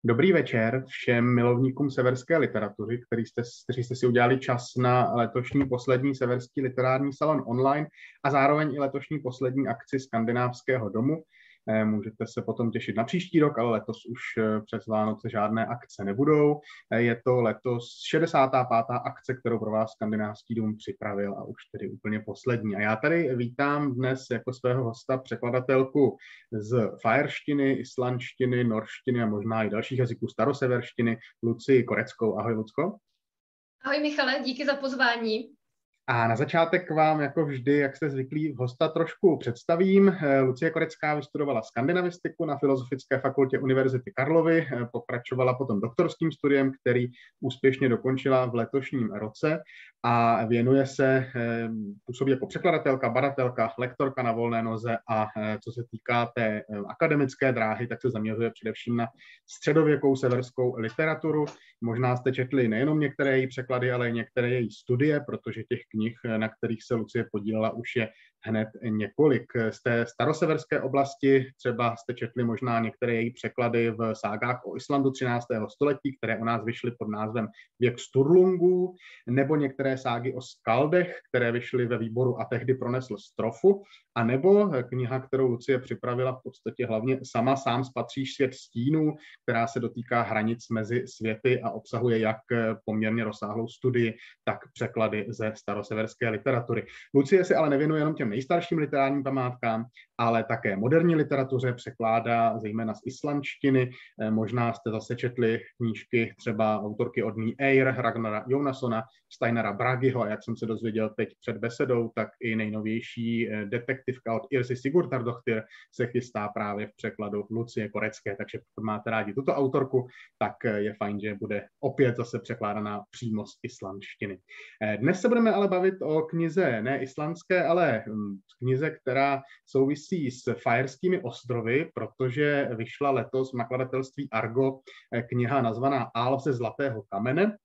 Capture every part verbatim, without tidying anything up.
Dobrý večer všem milovníkům severské literatury, který jste, kteří jste si udělali čas na letošní poslední severský literární salon online a zároveň i letošní poslední akci Skandinávského domu. Můžete se potom těšit na příští rok, ale letos už přes Vánoce žádné akce nebudou. Je to letos šedesátá pátá akce, kterou pro vás Skandinávský dům připravil a už tedy úplně poslední. A já tady vítám dnes jako svého hosta překladatelku z fajerštiny, islandštiny, norštiny a možná i dalších jazyků staroseverštiny, Lucii Koreckou. Ahoj, Lucko. Ahoj, Michale, díky za pozvání. A na začátek vám, jako vždy, jak jste zvyklí, hosta trošku představím. Lucie Korecká vystudovala skandinavistiku na Filozofické fakultě Univerzity Karlovy, pokračovala potom doktorským studiem, který úspěšně dokončila v letošním roce a věnuje se, působí jako překladatelka, badatelka, lektorka na volné noze a co se týká té akademické dráhy, tak se zaměřuje především na středověkou severskou literaturu. Možná jste četli nejenom některé její překlady, ale i některé její studie, protože těch knih, na kterých se Lucie podílela, už je hned několik. Z té staroseverské oblasti třeba jste četli možná některé její překlady v ságách o Islandu třináctého století, které u nás vyšly pod názvem Věk Sturlungů, nebo některé ságy o skaldech, které vyšly ve výboru A tehdy pronesl strofu, a nebo kniha, kterou Lucie připravila v podstatě hlavně sama, Sám spatříš svět stínů, která se dotýká hranic mezi světy a obsahuje jak poměrně rozsáhlou studii, tak překlady ze staroseverské literatury. Lucie se ale nevěnuje jenom těm nejstarším literárním památkám, ale také moderní literatuře, překládá zejména z islandštiny. Možná jste zase četli knížky třeba autorky od Ní Eyre, Ragnara Jónasona, Steinara Bragiho, a jak jsem se dozvěděl teď před besedou, tak i nejnovější detektivka od Irsy Sigurdardóttir se chystá právě v překladu Lucie Korecké, takže pokud máte rádi tuto autorku, tak je fajn, že bude opět zase překládaná přímo z islandštiny. Dnes se budeme ale bavit o knize ne islandské, ale knize, která souvisí s Fajerskými ostrovy, protože vyšla letos v nakladatelství Argo kniha nazvaná Ál ze zlatého kamene,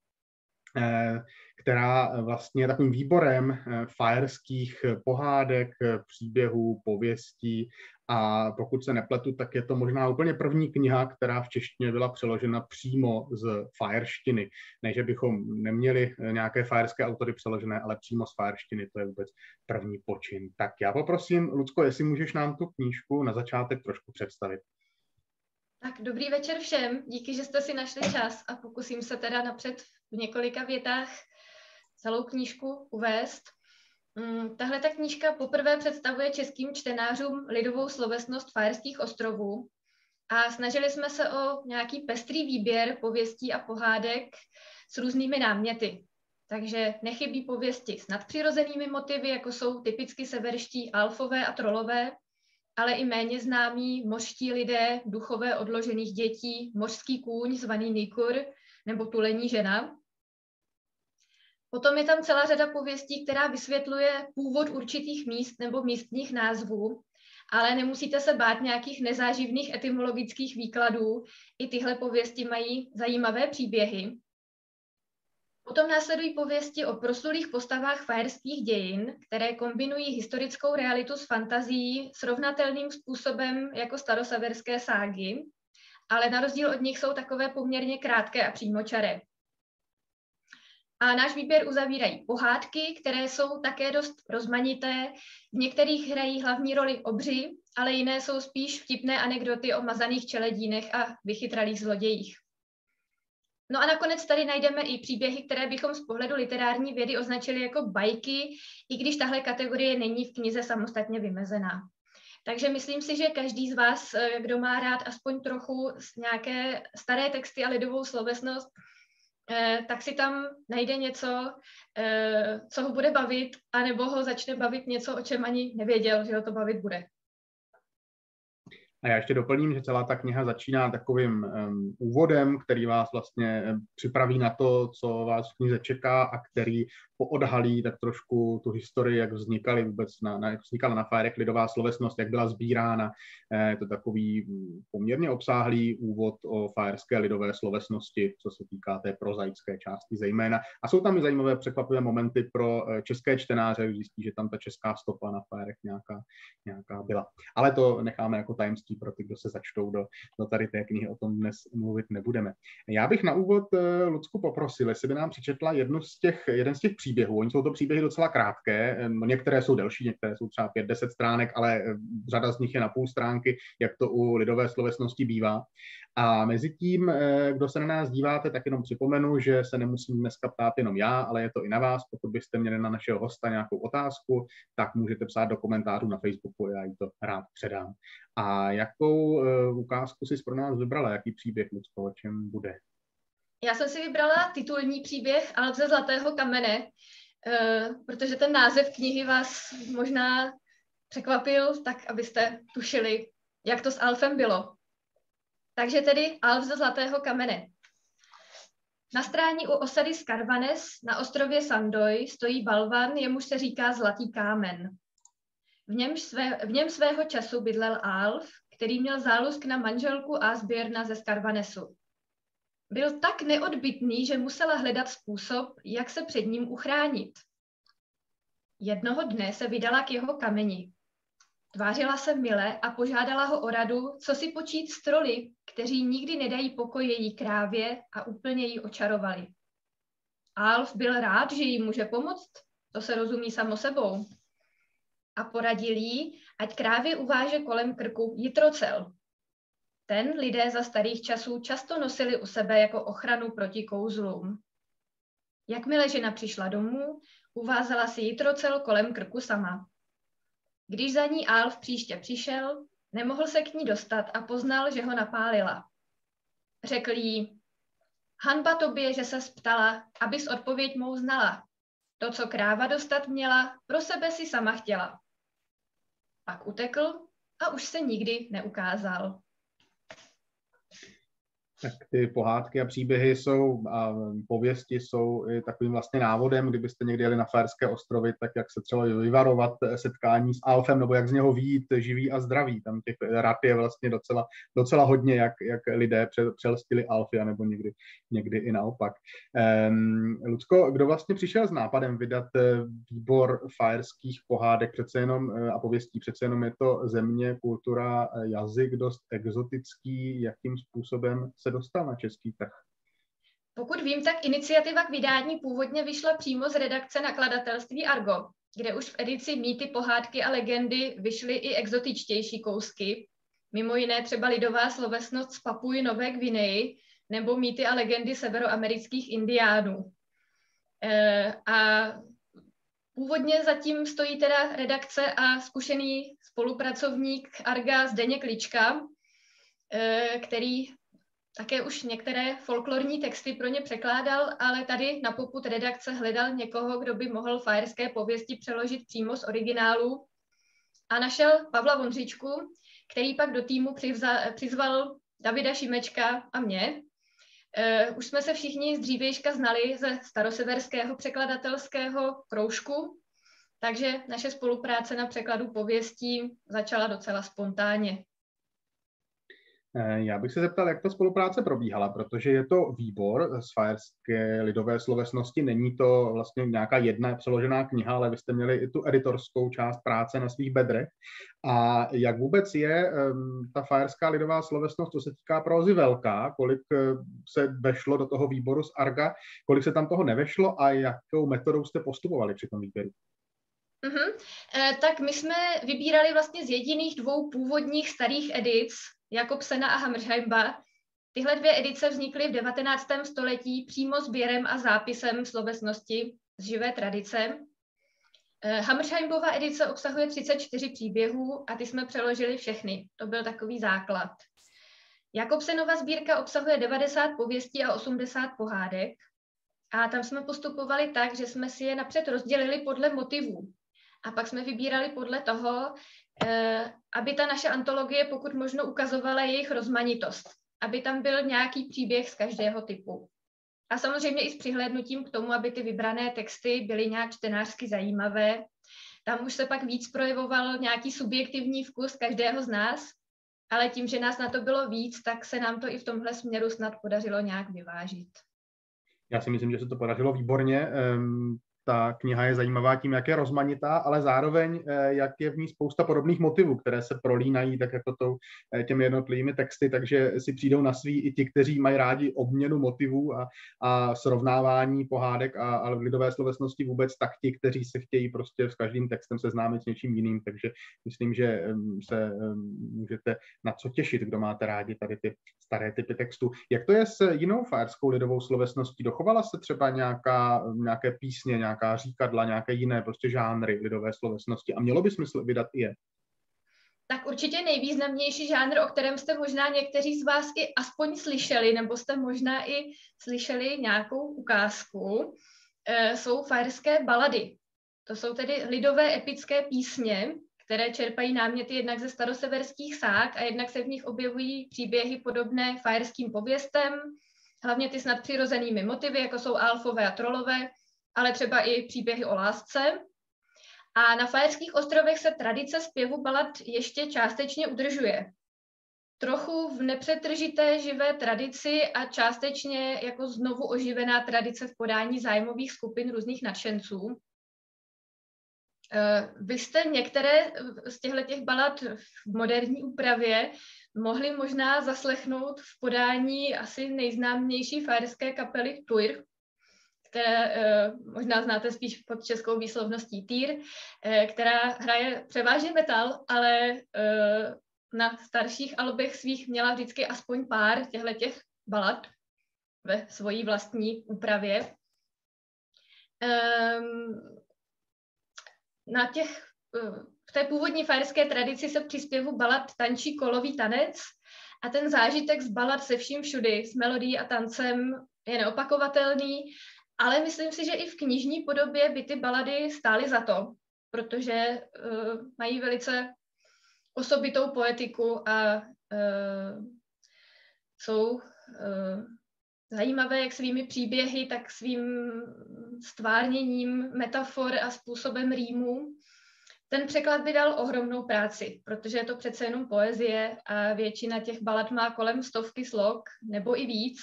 která vlastně je takovým výborem fajerských pohádek, příběhů, pověstí, a pokud se nepletu, tak je to možná úplně první kniha, která v češtině byla přeložena přímo z fajerštiny. Ne, že bychom neměli nějaké fajerské autory přeložené, ale přímo z fajerštiny, to je vůbec první počin. Tak já poprosím, Lucko, jestli můžeš nám tu knížku na začátek trošku představit. Tak dobrý večer všem, díky, že jste si našli čas a pokusím se teda napřed v několika větách celou knížku uvést. Tahle ta knížka poprvé představuje českým čtenářům lidovou slovesnost Fajerských ostrovů a snažili jsme se o nějaký pestrý výběr pověstí a pohádek s různými náměty. Takže nechybí pověsti s nadpřirozenými motivy, jako jsou typicky severští alfové a trolové, ale i méně známí mořští lidé, duchové odložených dětí, mořský kůň zvaný Nikur nebo tulení žena. Potom je tam celá řada pověstí, která vysvětluje původ určitých míst nebo místních názvů, ale nemusíte se bát nějakých nezáživných etymologických výkladů. I tyhle pověsti mají zajímavé příběhy. Potom následují pověsti o proslulých postavách fajerských dějin, které kombinují historickou realitu s fantazií srovnatelným způsobem jako staroseverské ságy, ale na rozdíl od nich jsou takové poměrně krátké a přímočaré. A náš výběr uzavírají pohádky, které jsou také dost rozmanité. V některých hrají hlavní roli obři, ale jiné jsou spíš vtipné anekdoty o mazaných čeledínech a vychytralých zlodějích. No a nakonec tady najdeme i příběhy, které bychom z pohledu literární vědy označili jako bajky, i když tahle kategorie není v knize samostatně vymezená. Takže myslím si, že každý z vás, kdo má rád aspoň trochu nějaké staré texty a lidovou slovesnost, tak si tam najde něco, co ho bude bavit, anebo ho začne bavit něco, o čem ani nevěděl, že ho to bavit bude. A já ještě doplním, že celá ta kniha začíná takovým um, úvodem, který vás vlastně připraví na to, co vás v knize čeká a který poodhalí tak trošku tu historii, jak vznikaly vůbec na, na, jak vznikala na Fajerech lidová slovesnost, jak byla sbírána. Je to takový poměrně obsáhlý úvod o fajerské lidové slovesnosti, co se týká té prozaické části zejména. A jsou tam i zajímavé překvapivé momenty pro české čtenáře, když zjistí, že tam ta česká stopa na Fajerech nějaká, nějaká byla. Ale to necháme jako tajemství pro ty, kdo se začtou do, do tady té knihy, o tom dnes mluvit nebudeme. Já bych na úvod Lucku poprosil, jestli by nám přečetla jednu z těch, jeden z těch příběhů. Oni jsou to příběhy docela krátké, některé jsou delší, některé jsou třeba pět deset stránek, ale řada z nich je na půl stránky, jak to u lidové slovesnosti bývá. A mezi tím, kdo se na nás díváte, tak jenom připomenu, že se nemusím dneska ptát jenom já, ale je to i na vás. Pokud byste měli na našeho hosta nějakou otázku, tak můžete psát do komentářů na Facebooku, já jí to rád předám. A jakou uh, ukázku jsi pro nás vybrala? Jaký příběh, Lucko, o čem bude? Já jsem si vybrala titulní příběh Alf ze zlatého kamene, uh, protože ten název knihy vás možná překvapil, tak abyste tušili, jak to s Alfem bylo. Takže tedy Alf ze zlatého kamene. Na stráni u osady Skarvanes na ostrově Sandoy stojí balvan, jemuž se říká Zlatý kámen. V něm, své, v něm svého času bydlel Alf, který měl zálusk na manželku Asbjörna ze Skarvanesu. Byl tak neodbytný, že musela hledat způsob, jak se před ním uchránit. Jednoho dne se vydala k jeho kameni. Tvářila se mile a požádala ho o radu, co si počít s troly, kteří nikdy nedají pokoj její krávě a úplně ji očarovali. Alf byl rád, že jí může pomoct, to se rozumí samo sebou. A poradil jí, ať krávě uváže kolem krku jitrocel. Ten lidé za starých časů často nosili u sebe jako ochranu proti kouzlům. Jakmile žena přišla domů, uvázala si jitrocel kolem krku sama. Když za ní Alf příště přišel, nemohl se k ní dostat a poznal, že ho napálila. Řekl jí, hanba tobě, že ses ptala, abys odpověď mou znala. To, co kráva dostat měla, pro sebe si sama chtěla. Pak utekl a už se nikdy neukázal. Tak ty pohádky a příběhy jsou a pověsti jsou i takovým vlastně návodem, kdybyste někdy jeli na Fajerské ostrovy, tak jak se třeba vyvarovat setkání s Alfem, nebo jak z něho vyjít živý a zdravý. Tam těch rad je vlastně docela, docela hodně, jak, jak lidé přelstili Alfy, nebo někdy, někdy i naopak. Um, Lucko, kdo vlastně přišel s nápadem vydat výbor fajerských pohádek přece jenom a pověstí? Přece jenom je to země, kultura, jazyk dost exotický. Jakým způsobem se dostal na český trh? Pokud vím, tak iniciativa k vydání původně vyšla přímo z redakce nakladatelství Argo, kde už v edici Mýty, pohádky a legendy vyšly i exotičtější kousky, mimo jiné třeba lidová slovesnost z Papuji Nové Gvineji nebo Mýty a legendy severoamerických indiánů. E, a původně zatím stojí teda redakce a zkušený spolupracovník Arga Zdeněk Lička, e, který také už některé folklorní texty pro ně překládal, ale tady na popud redakce hledal někoho, kdo by mohl fajerské pověsti přeložit přímo z originálu a našel Pavla Vondřičku, který pak do týmu přivzal, přizval Davida Šimečka a mě. Uh, už jsme se všichni z dřívějška znali ze staroseverského překladatelského kroužku, takže naše spolupráce na překladu pověstí začala docela spontánně. Já bych se zeptal, jak ta spolupráce probíhala, protože je to výbor z fajerské lidové slovesnosti, není to vlastně nějaká jedna přeložená kniha, ale vy jste měli i tu editorskou část práce na svých bedrech. A jak vůbec je um, ta fajerská lidová slovesnost, co se týká prózy velká, kolik uh, se vešlo do toho výboru z Arga, kolik se tam toho nevešlo a jakou metodou jste postupovali při tom výběru? Mm-hmm. E, tak my jsme vybírali vlastně z jediných dvou původních starých edic, Jakobsena a Hammersheimba. Tyhle dvě edice vznikly v devatenáctém století přímo sběrem a zápisem slovesnosti z živé tradice. E, Hammersheimbova edice obsahuje třicet čtyři příběhů a ty jsme přeložili všechny. To byl takový základ. Jakobsenova sbírka obsahuje devadesát pověstí a osmdesát pohádek. A tam jsme postupovali tak, že jsme si je napřed rozdělili podle motivů. A pak jsme vybírali podle toho, eh, aby ta naše antologie pokud možno ukazovala jejich rozmanitost. Aby tam byl nějaký příběh z každého typu. A samozřejmě i s přihlédnutím k tomu, aby ty vybrané texty byly nějak čtenářsky zajímavé. Tam už se pak víc projevoval nějaký subjektivní vkus každého z nás, ale tím, že nás na to bylo víc, tak se nám to i v tomhle směru snad podařilo nějak vyvážit. Já si myslím, že se to podařilo výborně. Ta kniha je zajímavá tím, jak je rozmanitá, ale zároveň, jak je v ní spousta podobných motivů, které se prolínají tak jako tou, těmi jednotlivými texty, takže si přijdou na svý i ti, kteří mají rádi obměnu motivů a, a srovnávání pohádek a, a lidové slovesnosti vůbec, tak ti, kteří se chtějí prostě s každým textem seznámit s něčím jiným. Takže myslím, že se můžete na co těšit, kdo máte rádi tady ty staré typy textů. Jak to je s jinou fajerskou lidovou slovesností? Dochovala se třeba nějaká, nějaké písně, nějaká říkadla, nějaké jiné prostě žánry lidové slovesnosti a mělo by smysl vydat i je? Tak určitě nejvýznamnější žánr, o kterém jste možná někteří z vás i aspoň slyšeli, nebo jste možná i slyšeli nějakou ukázku, jsou fajerské balady. To jsou tedy lidové epické písně, které čerpají náměty jednak ze staroseverských sák a jednak se v nich objevují příběhy podobné fajerským pověstem, hlavně ty s nadpřirozenými motivy, jako jsou alfové a trolové, ale třeba i příběhy o lásce. A na Fajerských ostrovech se tradice zpěvu balad ještě částečně udržuje. Trochu v nepřetržité živé tradici a částečně jako znovu oživená tradice v podání zájmových skupin různých nadšenců. Vy jste některé z těchto balad v moderní úpravě mohli možná zaslechnout v podání asi nejznámější fajerské kapely Týr, které možná znáte spíš pod českou výslovností Týr, která hraje převážně metal, ale na starších albech svých měla vždycky aspoň pár těchto balad ve svojí vlastní úpravě. Na těch, v té původní fajerské tradici se při zpěvu balad tančí kolový tanec a ten zážitek z balad se vším všudy, s melodií a tancem je neopakovatelný, ale myslím si, že i v knižní podobě by ty balady stály za to, protože uh, mají velice osobitou poetiku a uh, jsou uh, zajímavé jak svými příběhy, tak svým stvárněním metafor a způsobem rýmů. Ten překlad by dal ohromnou práci, protože je to přece jenom poezie a většina těch balad má kolem stovky slok nebo i víc.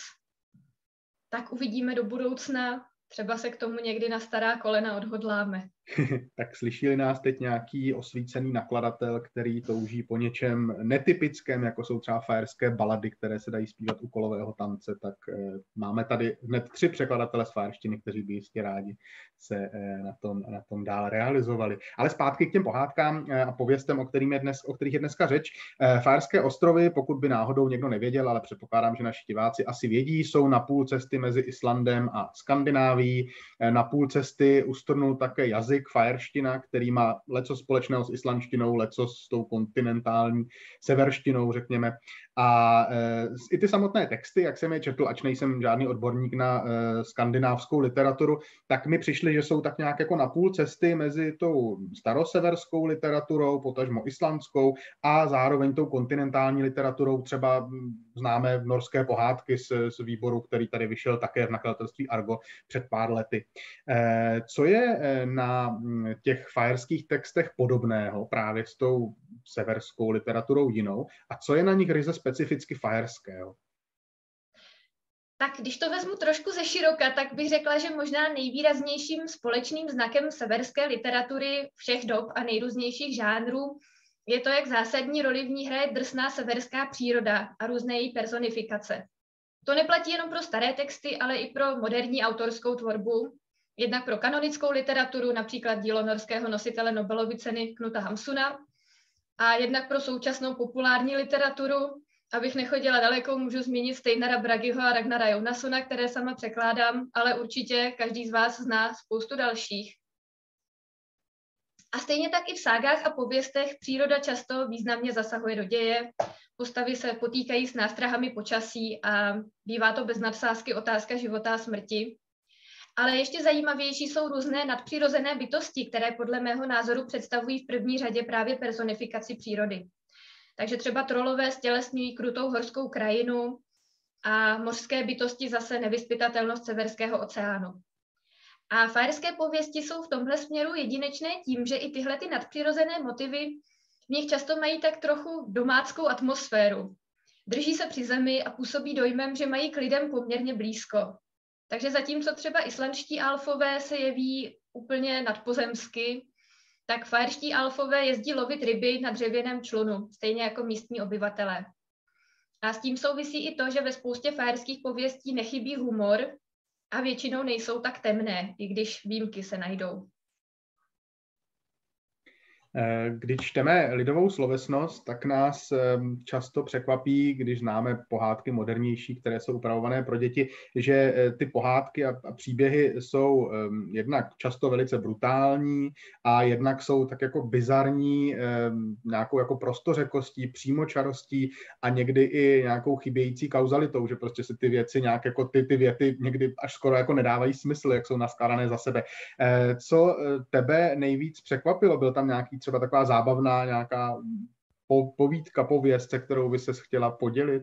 Tak uvidíme do budoucna, třeba se k tomu někdy na stará kolena odhodláme. Tak slyší-li nás teď nějaký osvícený nakladatel, který touží po něčem netypickém, jako jsou třeba fajerské balady, které se dají zpívat u kolového tance, tak eh, máme tady hned tři překladatele z fajerštiny, kteří by jistě rádi se eh, na tom, na tom dál realizovali. Ale zpátky k těm pohádkám eh, a pověstem, o, kterým je dnes, o kterých je dneska řeč. Eh, Fajerské ostrovy, pokud by náhodou někdo nevěděl, ale předpokládám, že naši diváci asi vědí, jsou na půl cesty mezi Islandem a Skandinávií. Eh, na půl cesty ustrnul také jazyk fajerština, který má leco společného s islandštinou, leco s tou kontinentální severštinou, řekněme. A e, i ty samotné texty, jak jsem je četl, ač nejsem žádný odborník na e, skandinávskou literaturu, tak mi přišly, že jsou tak nějak jako na půl cesty mezi tou staroseverskou literaturou, potažmo islandskou a zároveň tou kontinentální literaturou. Třeba známe norské pohádky z, z výboru, který tady vyšel také v nakladatelství Argo před pár lety. E, co je na těch fajerských textech podobného právě s tou severskou literaturou jinou a co je na nich ryze specificky fajerského? Tak když to vezmu trošku ze široka, tak bych řekla, že možná nejvýraznějším společným znakem severské literatury všech dob a nejrůznějších žánrů je to, jak zásadní roli v ní hraje drsná severská příroda a různé její personifikace. To neplatí jenom pro staré texty, ale i pro moderní autorskou tvorbu, jednak pro kanonickou literaturu, například dílo norského nositele Nobelovy ceny Knuta Hamsuna, a jednak pro současnou populární literaturu. Abych nechodila daleko, můžu zmínit Steinara Bragiho a Ragnara Jonasona, které sama překládám, ale určitě každý z vás zná spoustu dalších. A stejně tak i v ságách a pověstech příroda často významně zasahuje do děje, postavy se potýkají s nástrahami počasí a bývá to bez nadsázky otázka života a smrti. Ale ještě zajímavější jsou různé nadpřirozené bytosti, které podle mého názoru představují v první řadě právě personifikaci přírody. Takže třeba trolové stělesňují krutou horskou krajinu, a mořské bytosti zase nevyzpytatelnost Severského oceánu. A faerské pověsti jsou v tomhle směru jedinečné tím, že i tyhle ty nadpřirozené motivy v nich často mají tak trochu domáckou atmosféru. Drží se při zemi a působí dojmem, že mají k lidem poměrně blízko. Takže zatímco třeba islandští alfové se jeví úplně nadpozemsky, tak faerští alfové jezdí lovit ryby na dřevěném člunu, stejně jako místní obyvatelé. A s tím souvisí i to, že ve spoustě faerských pověstí nechybí humor a většinou nejsou tak temné, i když výjimky se najdou. Když čteme lidovou slovesnost, tak nás často překvapí, když známe pohádky modernější, které jsou upravované pro děti, že ty pohádky a příběhy jsou jednak často velice brutální a jednak jsou tak jako bizarní, nějakou jako prostořekostí, přímočarostí a někdy i nějakou chybějící kauzalitou, že prostě se ty věci nějak jako ty, ty věty někdy až skoro jako nedávají smysl, jak jsou naskládané za sebe. Co tebe nejvíc překvapilo? Byl tam nějaký třeba taková zábavná nějaká povídka, pověst, se kterou by ses chtěla podělit?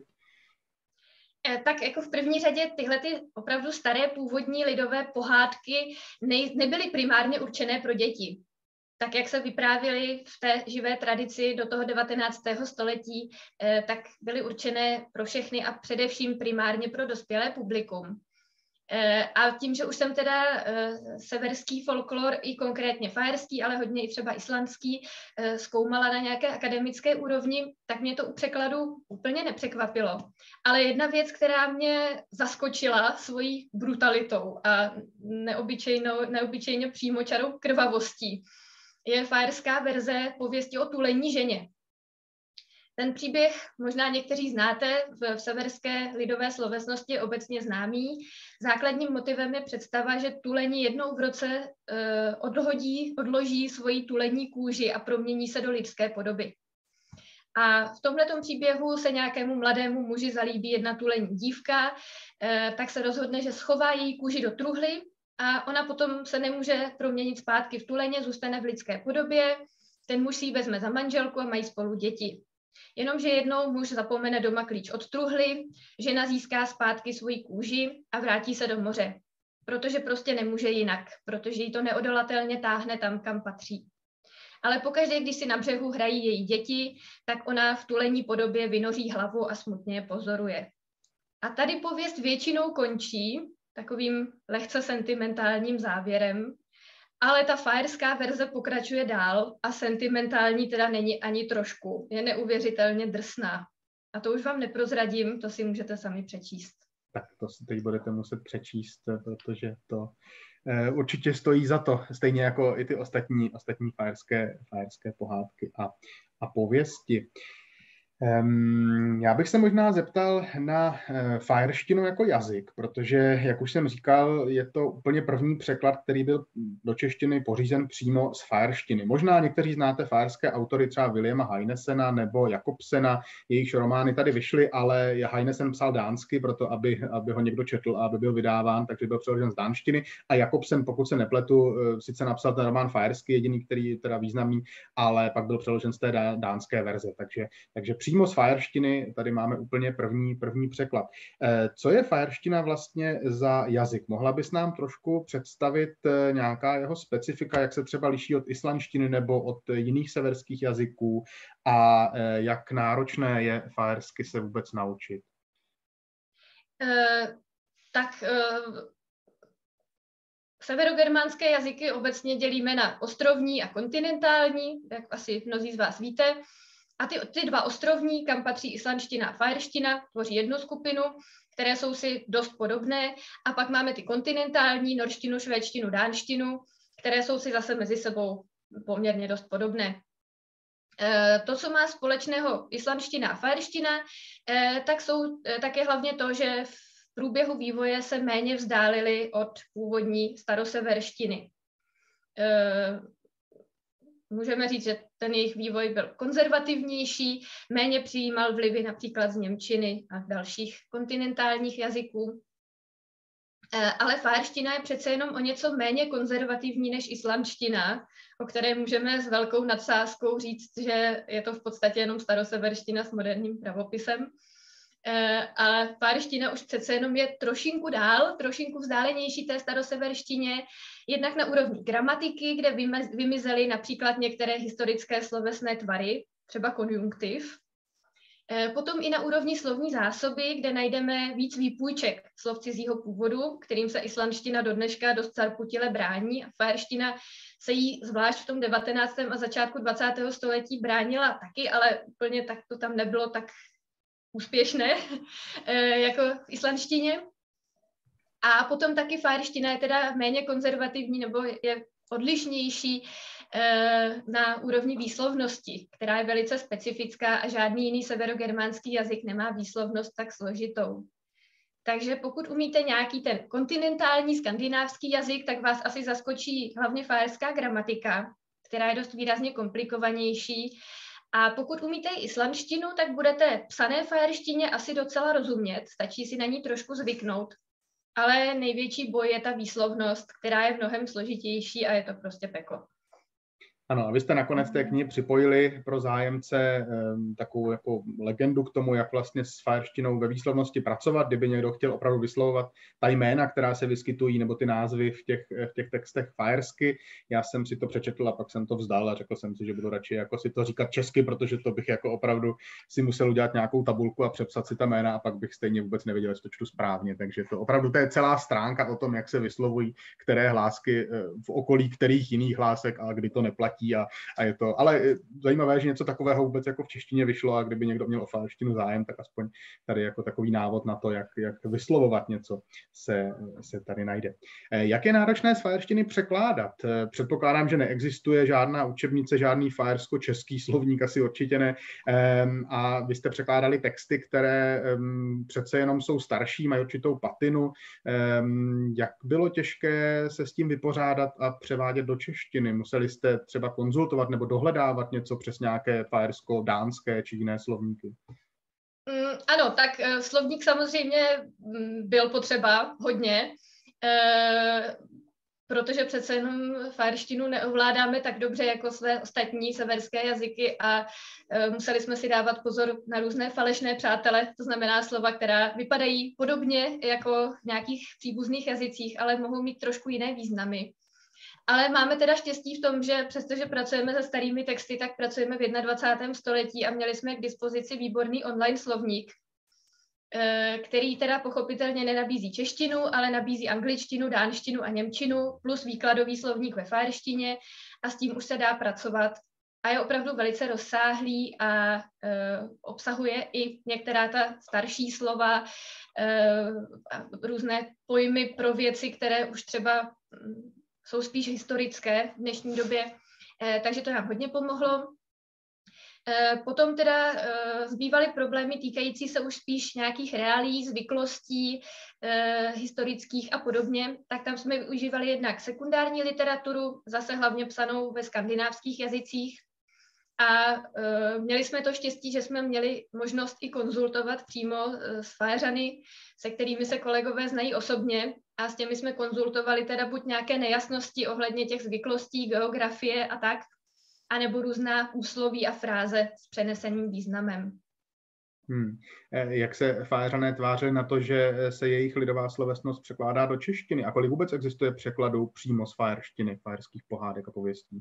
Tak jako v první řadě tyhle ty opravdu staré původní lidové pohádky nej, nebyly primárně určené pro děti. Tak jak se vyprávěly v té živé tradici do toho devatenáctého století, tak byly určené pro všechny a především primárně pro dospělé publikum. A tím, že už jsem teda severský folklor, i konkrétně faerský, ale hodně i třeba islandský, zkoumala na nějaké akademické úrovni, tak mě to u překladu úplně nepřekvapilo. Ale jedna věc, která mě zaskočila svojí brutalitou a neobyčejně přímočarou krvavostí, je faerská verze pověsti o tulení ženě. Ten příběh možná někteří znáte, v, v severské lidové slovesnosti je obecně známý. Základním motivem je představa, že tuleni jednou v roce eh, odhodí, odloží svoji tulení kůži a promění se do lidské podoby. A v tomhletom příběhu se nějakému mladému muži zalíbí jedna tulení dívka, eh, tak se rozhodne, že schová její kůži do truhly a ona potom se nemůže proměnit zpátky v tuleně, zůstane v lidské podobě. Ten muž si ji vezme za manželku a mají spolu děti. Jenomže jednou muž zapomene doma klíč od truhly, žena získá zpátky svoji kůži a vrátí se do moře. Protože prostě nemůže jinak, protože jí to neodolatelně táhne tam, kam patří. Ale pokaždé, když si na břehu hrají její děti, tak ona v tulení podobě vynoří hlavu a smutně je pozoruje. A tady pověst většinou končí takovým lehce sentimentálním závěrem, ale ta faerská verze pokračuje dál a sentimentální teda není ani trošku. Je neuvěřitelně drsná. A to už vám neprozradím, to si můžete sami přečíst. Tak to si teď budete muset přečíst, protože to uh, určitě stojí za to, stejně jako i ty ostatní, ostatní faerské, faerské pohádky a, a pověsti. Um, já bych se možná zeptal na uh, faerštinu jako jazyk, protože, jak už jsem říkal, je to úplně první překlad, který byl do češtiny pořízen přímo z faerštiny. Možná někteří znáte faerské autory, třeba Williama Heinesena nebo Jakobsena, jejichž romány tady vyšly, ale Heinesen psal dánsky, proto aby, aby ho někdo četl a aby byl vydáván, takže byl přeložen z dánštiny. A Jakobsen, pokud se nepletu, uh, sice napsal ten román faersky, jediný, který je teda významný, ale pak byl přeložen z té dánské verze, takže, takže přímo z faerštiny tady máme úplně první, první překlad. Co je faerština vlastně za jazyk? Mohla bys nám trošku představit nějaká jeho specifika, jak se třeba liší od islandštiny nebo od jiných severských jazyků a jak náročné je faersky se vůbec naučit? Uh, tak uh... Severogermánské jazyky obecně dělíme na ostrovní a kontinentální, jak asi mnozí z vás víte. A ty, ty dva ostrovní, kam patří islandština a faerština, tvoří jednu skupinu, které jsou si dost podobné. A pak máme ty kontinentální, norštinu, švédštinu, dánštinu, které jsou si zase mezi sebou poměrně dost podobné. E, to, co má společného islandština a faerština, e, tak, jsou, e, tak je hlavně to, že v průběhu vývoje se méně vzdálili od původní staroseverštiny. E, Můžeme říct, že ten jejich vývoj byl konzervativnější, méně přijímal vlivy například z němčiny a dalších kontinentálních jazyků. Ale faerština je přece jenom o něco méně konzervativní než islandština, o které můžeme s velkou nadsázkou říct, že je to v podstatě jenom staroseverština s moderním pravopisem. ale fárština už přece jenom je trošinku dál, trošinku vzdálenější té staroseverštině, jednak na úrovni gramatiky, kde vymizely například některé historické slovesné tvary, třeba konjunktiv. Potom i na úrovni slovní zásoby, kde najdeme víc výpůjček slov cizího původu, kterým se islandština do dneška dost zarputile brání a fárština se jí zvlášť v tom devatenáctém a začátku dvacátého století bránila taky, ale úplně tak to tam nebylo tak úspěšné jako v islandštině. A potom taky fárština je teda méně konzervativní nebo je odlišnější na úrovni výslovnosti, která je velice specifická a žádný jiný severogermánský jazyk nemá výslovnost tak složitou. Takže pokud umíte nějaký ten kontinentální skandinávský jazyk, tak vás asi zaskočí hlavně fárská gramatika, která je dost výrazně komplikovanější. A pokud umíte i islandštinu, tak budete psané fárštině asi docela rozumět, stačí si na ní trošku zvyknout. Ale největší boj je ta výslovnost, která je mnohem složitější a je to prostě peklo. Ano, a vy jste nakonec té knihy připojili pro zájemce um, takovou jako legendu k tomu, jak vlastně s fárštinou ve výslovnosti pracovat, kdyby někdo chtěl opravdu vyslovovat ta jména, která se vyskytují, nebo ty názvy v těch, v těch textech fársky. Já jsem si to přečetl a pak jsem to vzdal a řekl jsem si, že budu radši jako si to říkat česky, protože to bych jako opravdu si musel udělat nějakou tabulku a přepsat si ta jména a pak bych stejně vůbec nevěděl, jestli to čtu správně. Takže to opravdu to je celá stránka o tom, jak se vyslovují které hlásky v okolí kterých jiných hlásek a kdy to neplatí. A, a je to, ale zajímavé, že něco takového vůbec jako v češtině vyšlo a kdyby někdo měl o fárštinu zájem, tak aspoň tady jako takový návod na to, jak, jak vyslovovat něco se, se tady najde. Jak je náročné z fárštiny překládat? Předpokládám, že neexistuje žádná učebnice, žádný fársko-český slovník, asi určitě ne. A vy jste překládali texty, které přece jenom jsou starší, mají určitou patinu. Jak bylo těžké se s tím vypořádat a převádět do češtiny? Museli jste třeba konzultovat nebo dohledávat něco přes nějaké fársko, dánské či jiné slovníky? Mm, ano, tak uh, slovník samozřejmě byl potřeba hodně, uh, protože přece jenom fárštinu neovládáme tak dobře jako své ostatní severské jazyky a uh, museli jsme si dávat pozor na různé falešné přátele, to znamená slova, která vypadají podobně jako v nějakých příbuzných jazycích, ale mohou mít trošku jiné významy. Ale máme teda štěstí v tom, že přestože pracujeme se starými texty, tak pracujeme v dvacátém prvním století a měli jsme k dispozici výborný online slovník, který teda pochopitelně nenabízí češtinu, ale nabízí angličtinu, dánštinu a němčinu, plus výkladový slovník ve fárštině a s tím už se dá pracovat. A je opravdu velice rozsáhlý a e, obsahuje i některá ta starší slova, e, a různé pojmy pro věci, které už třeba jsou spíš historické v dnešní době, eh, takže to nám hodně pomohlo. Eh, potom teda eh, zbývaly problémy týkající se už spíš nějakých reálí, zvyklostí eh, historických a podobně, tak tam jsme využívali jednak sekundární literaturu, zase hlavně psanou ve skandinávských jazycích. A uh, měli jsme to štěstí, že jsme měli možnost i konzultovat přímo uh, s fářany, se kterými se kolegové znají osobně a s těmi jsme konzultovali teda buď nějaké nejasnosti ohledně těch zvyklostí, geografie a tak, anebo různá úsloví a fráze s přeneseným významem. Hmm. Jak se fářané tvářili na to, že se jejich lidová slovesnost překládá do češtiny? A kolik vůbec existuje překladů přímo z fárštiny, fárských pohádek a pověstí?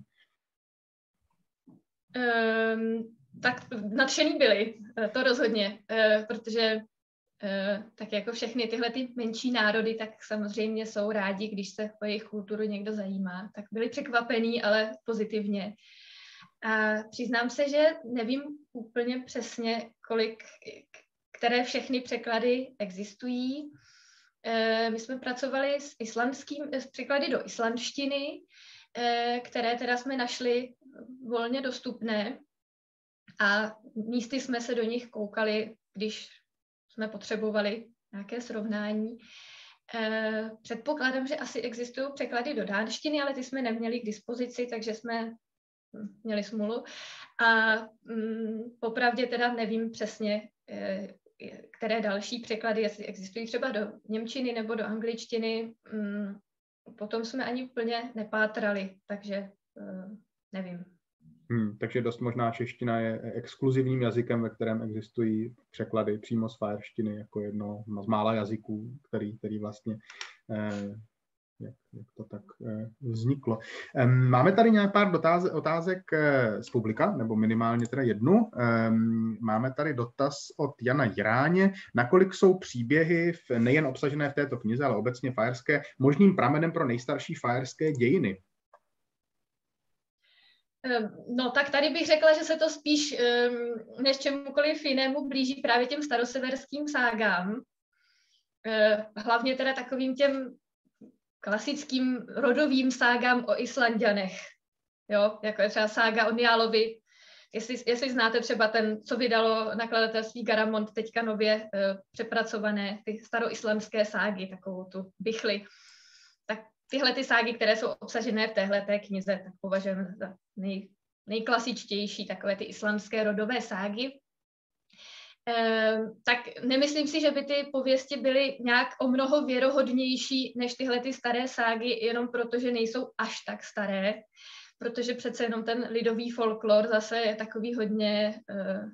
Um, tak nadšený byli, to rozhodně, uh, protože uh, tak jako všechny tyhle ty menší národy, tak samozřejmě jsou rádi, když se o jejich kulturu někdo zajímá. Tak byli překvapení, ale pozitivně. A přiznám se, že nevím úplně přesně, kolik, které všechny překlady existují. Uh, my jsme pracovali s islandským, s překlady do islandštiny, které teda jsme našli volně dostupné a místy jsme se do nich koukali, když jsme potřebovali nějaké srovnání. Předpokládám, že asi existují překlady do dánštiny, ale ty jsme neměli k dispozici, takže jsme měli smůlu. A popravdě teda nevím přesně, které další překlady, jestli existují třeba do němčiny nebo do angličtiny. Potom jsme ani úplně nepátrali, takže uh, nevím. Hmm, takže dost možná čeština je exkluzivním jazykem, ve kterém existují překlady přímo z fajerštiny jako jedno z mála jazyků, který, který vlastně eh, Jak, jak to tak eh, vzniklo. Eh, máme tady nějak pár dotáze, otázek eh, z publika, nebo minimálně teda jednu. Eh, máme tady dotaz od Jana Jiráně. Nakolik jsou příběhy v, nejen obsažené v této knize, ale obecně fajerské, možným pramenem pro nejstarší fajerské dějiny? No tak tady bych řekla, že se to spíš než čemukoliv jinému blíží právě těm staroseverským ságám. Hlavně teda takovým těm klasickým rodovým ságám o Islanďanech. Jo, jako je třeba sága o Njálovi. Jestli, jestli znáte třeba ten, co vydalo nakladatelství Garamond teďka nově uh, přepracované, ty staroislandské ságy, takovou tu bychli. Tak tyhle ty ságy, které jsou obsažené v téhleté knize, tak považujeme za nej, nejklasičtější, takové ty islandské rodové ságy. Tak nemyslím si, že by ty pověsti byly nějak o mnoho věrohodnější než tyhle ty staré ságy, jenom proto, že nejsou až tak staré, protože přece jenom ten lidový folklor zase je takový hodně uh,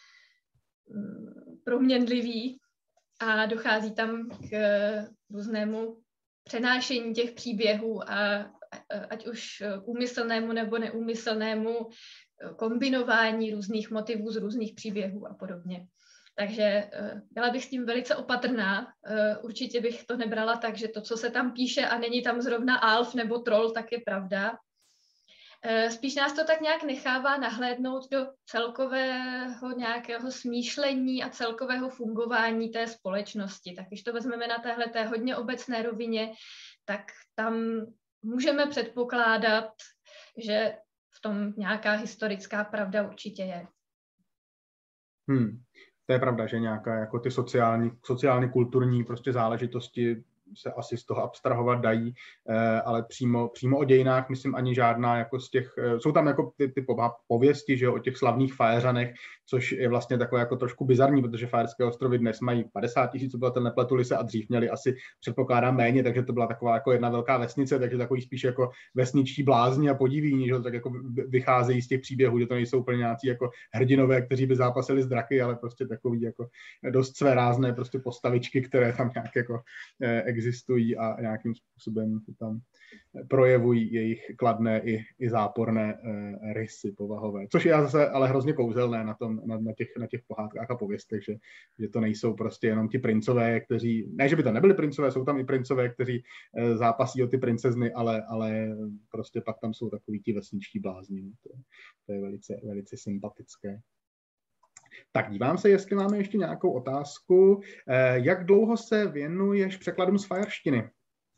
proměnlivý a dochází tam k uh, různému přenášení těch příběhů a uh, ať už úmyslnému nebo neúmyslnému kombinování různých motivů z různých příběhů a podobně. Takže uh, byla bych s tím velice opatrná. Uh, určitě bych to nebrala tak, že to, co se tam píše a není tam zrovna alf nebo troll, tak je pravda. Uh, spíš nás to tak nějak nechává nahlédnout do celkového nějakého smýšlení a celkového fungování té společnosti. Tak když to vezmeme na téhleté hodně obecné rovině, tak tam můžeme předpokládat, že v tom nějaká historická pravda určitě je. Hmm. To je pravda, že nějaká jako ty sociální, sociálně kulturní prostě záležitosti se asi z toho abstrahovat dají, ale přímo, přímo o dějinách, myslím, ani žádná jako z těch, jsou tam jako ty, ty pověsti, že jo, o těch slavných fajeřanech, což je vlastně takové jako trošku bizarní, protože Fajerské ostrovy dnes mají padesát tisíc obyvatel, nepletuli se, a dřív měli asi, předpokládám, méně, takže to byla taková jako jedna velká vesnice, takže takový spíš jako vesničtí blázni a podivíni, že jo, tak jako vycházejí z těch příběhů, že to nejsou úplně nějací jako hrdinové, kteří by zápasili s draky, ale prostě takový jako dost svérázné prostě postavičky, které tam nějak jako existují a nějakým způsobem tam projevují jejich kladné i, i záporné e, rysy povahové. Což je zase ale hrozně kouzelné na, tom, na, na, těch, na těch pohádkách a pověstech, že, že to nejsou prostě jenom ti princové, kteří, ne, že by to nebyli princové, jsou tam i princové, kteří e, zápasí o ty princezny, ale, ale prostě pak tam jsou takový ti vesničtí blázni. To, to je velice, velice sympatické. Tak dívám se, jestli máme ještě nějakou otázku. Jak dlouho se věnuješ překladům z fajerštiny?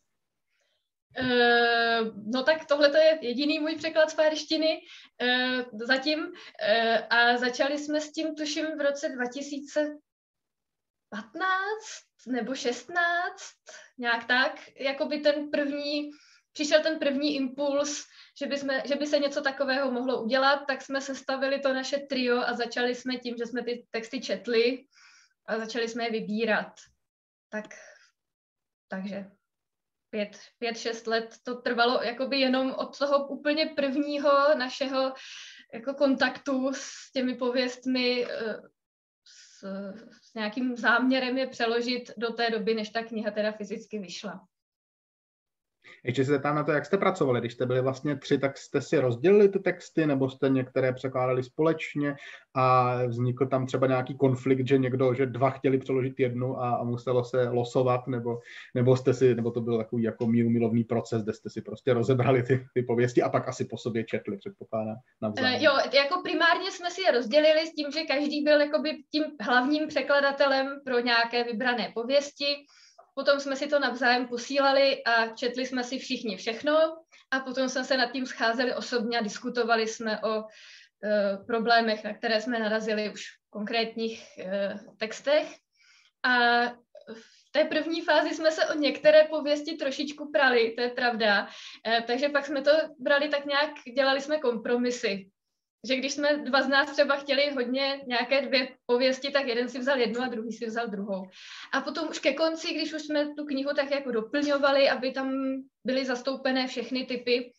Uh, no tak tohle je jediný můj překlad z fajerštiny uh, zatím uh, a začali jsme s tím tuším v roce dva tisíce patnáct nebo šestnáct, nějak tak, jako by ten první, přišel ten první impuls, že by, jsme, že by se něco takového mohlo udělat, tak jsme sestavili to naše trio a začali jsme tím, že jsme ty texty četli a začali jsme je vybírat. Tak, takže pět, pět, šest let to trvalo jakoby jenom od toho úplně prvního našeho jako kontaktu s těmi pověstmi, s, s nějakým záměrem je přeložit do té doby, než ta kniha teda fyzicky vyšla. Ještě se zeptám na to, jak jste pracovali. Když jste byli vlastně tři, tak jste si rozdělili ty texty, nebo jste některé překládali společně a vznikl tam třeba nějaký konflikt, že někdo, že dva chtěli přeložit jednu a, a muselo se losovat, nebo, nebo jste si, nebo to byl takový jako mírumilovný proces, kde jste si prostě rozebrali ty, ty pověsti a pak asi po sobě četli, předpokládám, navzájem. Uh, jo, jako primárně jsme si je rozdělili s tím, že každý byl jakoby tím hlavním překladatelem pro nějaké vybrané pověsti. Potom jsme si to navzájem posílali a četli jsme si všichni všechno a potom jsme se nad tím scházeli osobně a diskutovali jsme o uh, problémech, na které jsme narazili už v konkrétních uh, textech. A v té první fázi jsme se o některé pověsti trošičku prali, to je pravda, uh, takže pak jsme to brali tak nějak, dělali jsme kompromisy. Že když jsme dva z nás třeba chtěli hodně nějaké dvě pověsti, tak jeden si vzal jednu a druhý si vzal druhou. A potom už ke konci, když už jsme tu knihu tak jako doplňovali, aby tam byly zastoupené všechny typy,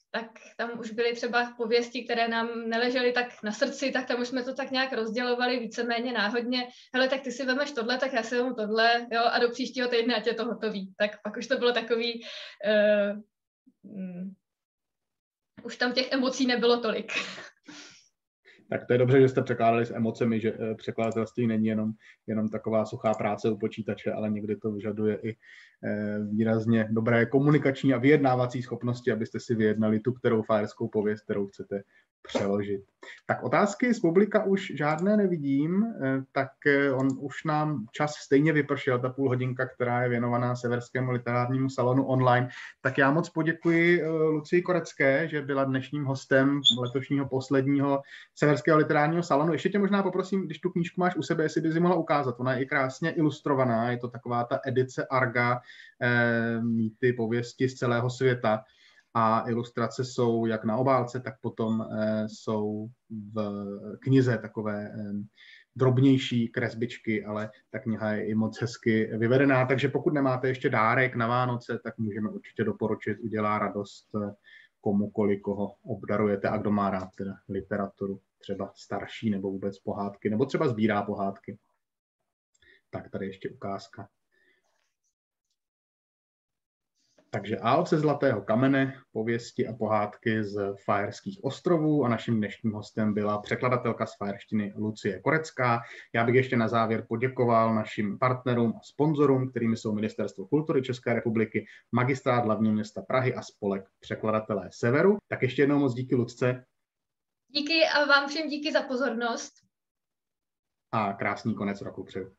tak tam už byly třeba pověsti, které nám neležely tak na srdci, tak tam už jsme to tak nějak rozdělovali víceméně náhodně. Hele, tak ty si vemeš tohle, tak já si vemu tohle, jo, a do příštího týdne, ať je to hotový. Tak pak už to bylo takový, uh, um, už tam těch emocí nebylo tolik. Tak to je dobře, že jste překládali s emocemi, že překladatelství není jenom, jenom taková suchá práce u počítače, ale někdy to vyžaduje i výrazně dobré komunikační a vyjednávací schopnosti, abyste si vyjednali tu kterou fajerskou pověst, kterou chcete přeložit. Tak otázky z publika už žádné nevidím, tak on už nám čas stejně vypršel, ta půl hodinka, která je věnovaná Severskému literárnímu salonu online. Tak já moc poděkuji Lucii Korecké, že byla dnešním hostem letošního posledního Severského literárního salonu. Ještě tě možná poprosím, když tu knížku máš u sebe, jestli bys ji mohla ukázat. Ona je i krásně ilustrovaná, je to taková ta edice Arga, eh, mýty, pověsti z celého světa. A ilustrace jsou jak na obálce, tak potom eh, jsou v knize takové eh, drobnější kresbičky, ale ta kniha je i moc hezky vyvedená, takže pokud nemáte ještě dárek na Vánoce, tak můžeme určitě doporučit, udělá radost komukoli, koho obdarujete a kdo má rád teda literaturu, třeba starší nebo vůbec pohádky, nebo třeba sbírá pohádky. Tak tady ještě ukázka. Takže Aalce zlatého kamene, pověsti a pohádky z Fajerských ostrovů a naším dnešním hostem byla překladatelka z fajerštiny Lucie Korecká. Já bych ještě na závěr poděkoval našim partnerům a sponzorům, kterými jsou Ministerstvo kultury České republiky, Magistrát hlavního města Prahy a spolek Překladatelé Severu. Tak ještě jednou moc díky, Lucce. Díky a vám všem díky za pozornost. A krásný konec roku přeju.